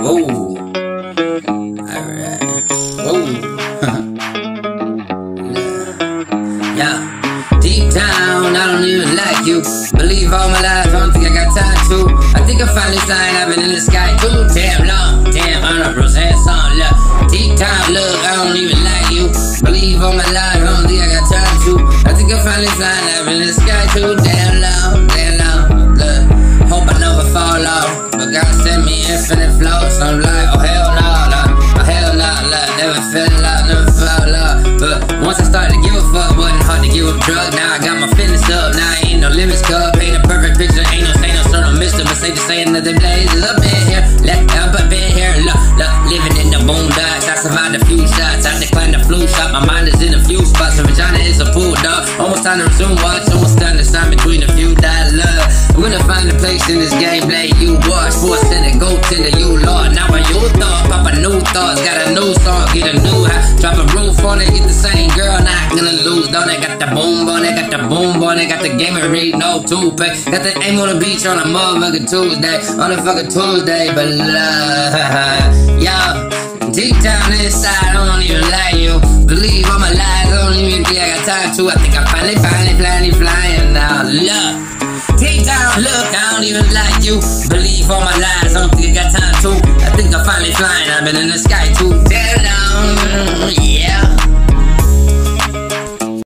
Whoa. Alright. Whoa. Yeah. Deep down, I don't even like you. Believe all my life, I don't think I got time to. I think I'm finally flying, I've been in the sky too damn long. Damn, 100% something, look. Deep down, look, I don't even like you. Believe all my life, I don't think I got time to. I think I'm finally flying, I've been in the sky too damn long. Damn long, look. Hope I never fall off, but God sent me infinite flows. I'm like, oh hell no, no. Oh hell no, look. Never fell off, never fall off. But once I started to give a fuck, wasn't hard to give up drugs. Now I got my fitness up, now ain't no limits, cuz. Paint a perfect picture, ain't no say no son of Mr. But say to say another blazes up in here. Left up in here, look, living in the boondocks. I survived a few shots, I declined the flu shot. My mind is in a few spots, my vagina is a pool dog. Almost time to resume watch, almost done the sign between a few dollars. I'm gonna find a place in this game, play you watch. Force in it, go to the you Lord. Now when you thought, pop a new thoughts, got a new song, get a new high. Drop a roof on it, get the same girl, not gonna lose, don't it? Got the boom on it, got the boom on it, got the game and read, no toothpaste. Got the aim on the beach on a motherfucking Tuesday, on a fucking Tuesday, but yo, deep down inside, I don't even like you. Believe all my lies, I don't even think I got time to. I think I'm finally flying now, look. Deep down, look, I don't even like you. Believe all my lies, I don't think I got time to. I think I'm finally flying, I've been in the sky too damn long, yeah.